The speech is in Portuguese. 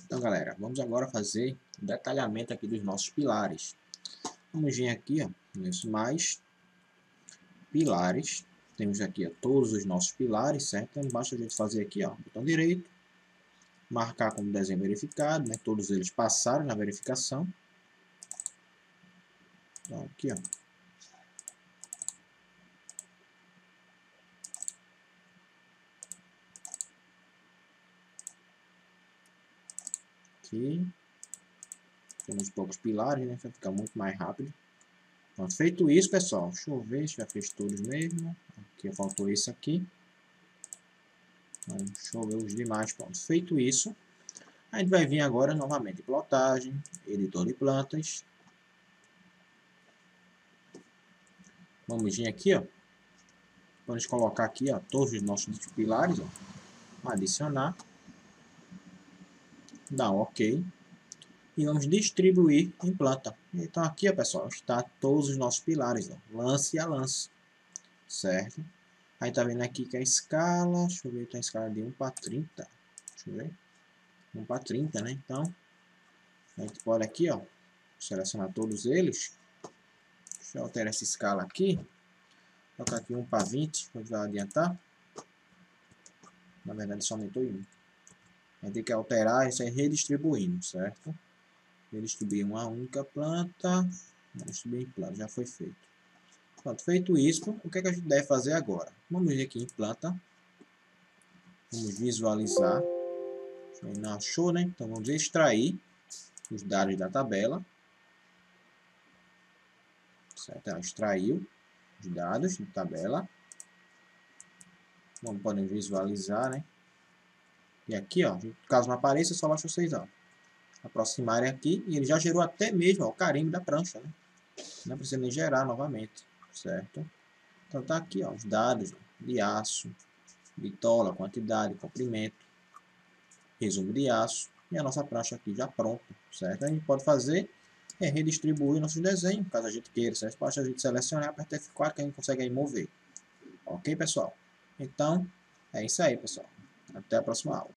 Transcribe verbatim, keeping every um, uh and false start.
Então, galera, vamos agora fazer o detalhamento aqui dos nossos pilares. Vamos vir aqui, ó, nesse mais pilares. Temos aqui, ó, todos os nossos pilares, certo? Então, basta a gente fazer aqui, ó, botão direito, marcar como desenho verificado, né? Todos eles passaram na verificação. Então, aqui, ó. Aqui. Temos poucos pilares, né? Vai ficar muito mais rápido. Pronto, feito isso, pessoal, deixa eu ver se já fez todos mesmo. Aqui faltou isso aqui. Então, deixa eu ver os demais pontos. Feito isso, a gente vai vir agora novamente em plotagem, editor de plantas. Vamos vir aqui, ó. Vamos colocar aqui, ó, todos os nossos pilares, ó. Adicionar. Dá um OK. E vamos distribuir em planta. Então aqui, ó, pessoal, está todos os nossos pilares, ó, lance a lance. Certo? Aí tá vendo aqui que a escala, deixa eu ver, tem a escala de um para trinta. Deixa eu ver. um para trinta, né? Então, a gente pode aqui, ó, selecionar todos eles. Deixa eu alterar essa escala aqui. Vou colocar aqui um para vinte, vou adiantar. Na verdade, só aumentou em um. A gente tem que alterar isso aí redistribuindo, certo? Redistribuir uma única planta. Redistribuir em planta, já foi feito. Pronto, feito isso, o que, é que a gente deve fazer agora? Vamos vir aqui em planta. Vamos visualizar. Não achou, né? Então vamos extrair os dados da tabela. Certo? Ela extraiu os dados da tabela. Como podem visualizar, né? E aqui, ó, caso não apareça, só basta vocês, ó, aproximarem aqui e ele já gerou até mesmo, ó, o carimbo da prancha, né? Não precisa nem gerar novamente, certo? Então tá aqui, ó, os dados de aço, bitola, quantidade, comprimento, resumo de aço e a nossa prancha aqui já pronta, certo? A gente pode fazer é redistribuir nossos desenhos, caso a gente queira, certo? Basta a gente selecionar, apertar F quatro que a gente consegue aí mover. Ok, pessoal? Então, é isso aí, pessoal. Até a próxima aula.